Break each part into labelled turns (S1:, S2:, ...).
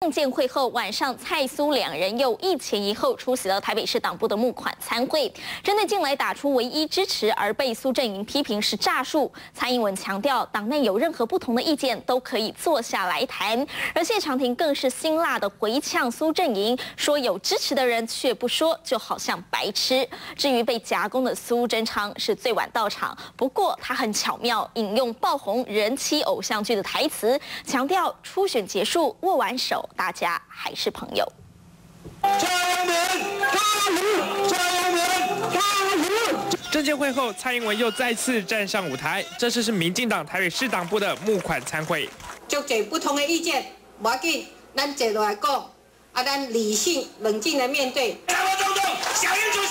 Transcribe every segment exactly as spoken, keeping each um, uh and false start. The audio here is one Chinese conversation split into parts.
S1: 政见会后，晚上蔡苏两人又一前一后出席了台北市党部的募款参会。针对近来打出唯一支持而被苏阵营批评是诈术，蔡英文强调，党内有任何不同的意见都可以坐下来谈。而谢长廷更是辛辣的回呛苏阵营，说有支持的人却不说，就好像白痴。至于被夹攻的苏贞昌是最晚到场，不过他很巧妙引用爆红人妻偶像剧的台词，强调初选结束握完手，大家还是朋友。
S2: 加油！加油！加油！加油！
S3: 政见会后，蔡英文又再次站上舞台，这次是民进党台北市党部的募款参会。
S4: 就这不同的意见，无要紧，咱坐落来讲，啊，咱理性冷静的面对。
S2: 台湾总统响应主席。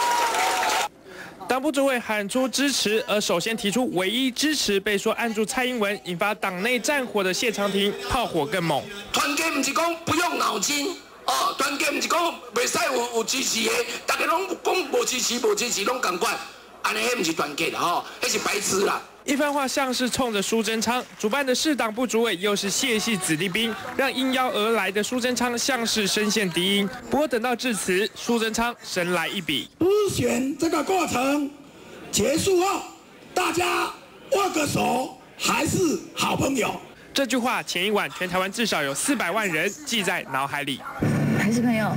S3: 党部主委喊出支持，而首先提出唯一支持被说按住蔡英文，引发党内战火的谢长廷炮火更猛。
S2: 团结不是讲不用脑筋哦，团结不是讲袂使有有支持的，大家拢讲无支持无支持拢同款，安尼迄不是团结啦吼，迄是白痴啦。
S3: 一番话像是冲着苏贞昌，主办的市党部主委又是谢系子弟兵，让应邀而来的苏贞昌像是深陷敌营。不过等到致辞，苏贞昌神来一笔，
S5: 初选这个过程结束后，大家握个手，还是好朋友。
S3: 这句话前一晚全台湾至少有四百万人记在脑海里，
S6: 还是朋友。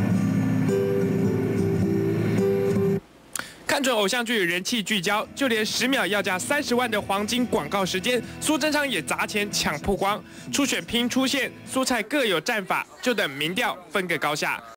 S3: 看准偶像剧人气聚焦，就连十秒要价三十万的黄金广告时间，苏贞昌也砸钱抢曝光。初选拼出线，苏蔡各有战法，就等民调分个高下。